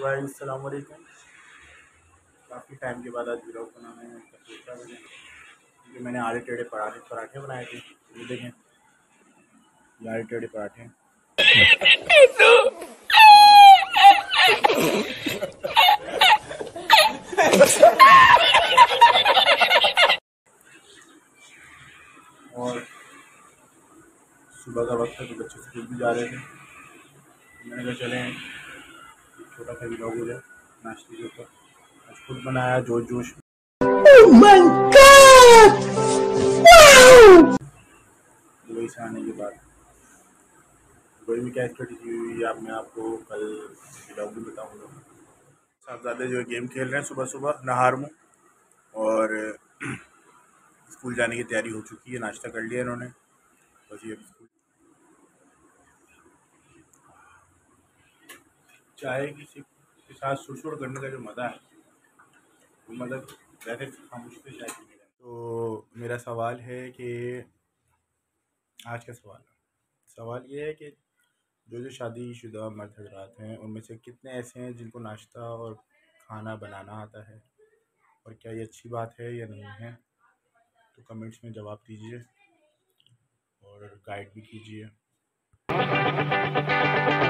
भाई अस्सलाम वालेकुम। काफ़ी टाइम के बाद आज व्लॉग बनाने का सोचा मैंने, क्योंकि मैंने आलू टेढ़े पराठे पराठे बनाए थे। ये देखें, ये आलू टेढ़े पराठे हैं। और सुबह का वक्त है तो बच्चे स्कूल भी जा रहे थे, तो मैंने कहा चलें एक छोटा सा व्लॉग हो जाए नाश्ते के ऊपर। आज खुद बनाया जोश जोश में। दुबई से आने के बाद दुबई में क्या स्ट्रेटजी हुई अब मैं आपको कल व्लॉग में बताऊँगा। साहबजादे जो है गेम खेल रहे हैं सुबह सुबह नहार मुँह, और स्कूल जाने की तैयारी हो चुकी है। नाश्ता कर लिया इन्होंने, बस ये स्कूल चाय किसी के साथ सुर करने का जो मज़ा है वो मज़ा वैसे खामोशी से चाय पीने का। तो मेरा सवाल है कि आज का सवाल ये है कि जो शादीशुदा मर्द हजरात हैं उनमें से कितने ऐसे हैं जिनको नाश्ता और खाना बनाना आता है, और क्या ये अच्छी बात है या नहीं है? तो कमेंट्स में जवाब दीजिए और गाइड भी कीजिए।